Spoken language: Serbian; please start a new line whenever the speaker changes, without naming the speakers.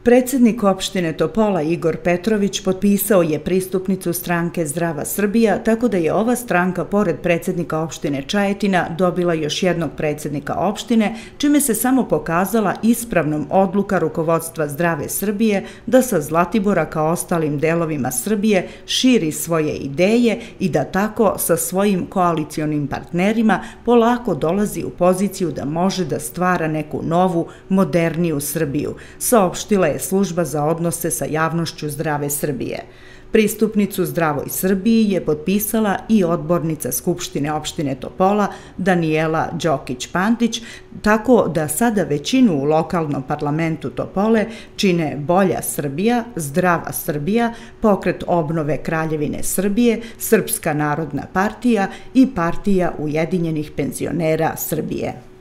Predsjednik opštine Topola Igor Petrović potpisao je pristupnicu stranke Zdrava Srbija, tako da je ova stranka, pored predsjednika opštine Čajetina, dobila još jednog predsjednika opštine, čime se samo pokazala ispravnom odluka rukovodstva Zdrave Srbije da sa Zlatibora kao ostalim delovima Srbije širi svoje ideje i da tako sa svojim koalicionim partnerima polako dolazi u poziciju da može da stvara neku novu, moderniju Srbiju, saopštila je Služba za odnose sa javnošću Zdrave Srbije. Pristupnicu Zdravoj Srbiji je potpisala i odbornica Skupštine opštine Topola Danijela Đokić-Pantić, tako da sada većinu u lokalnom parlamentu Topole čine Bolja Srbija, Zdrava Srbija, Pokret obnove Kraljevine Srbije, Srpska narodna partija i Partija ujedinjenih penzionera Srbije.